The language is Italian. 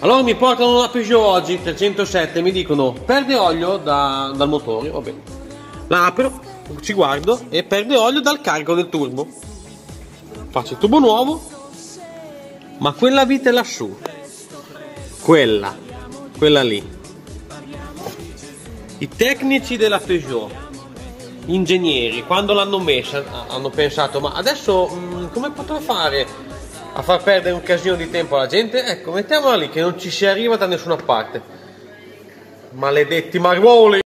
Allora mi portano una Peugeot oggi 307 e mi dicono perde olio dal motore, va bene. La apro, ci guardo e perde olio dal carico del turbo. Faccio il turbo nuovo, ma quella vite lassù, quella lì. I tecnici della Peugeot, gli ingegneri, quando l'hanno messa hanno pensato ma adesso come potrò fare a far perdere un casino di tempo alla gente? Ecco, mettiamola lì che non ci si arriva da nessuna parte. Maledetti marmoli!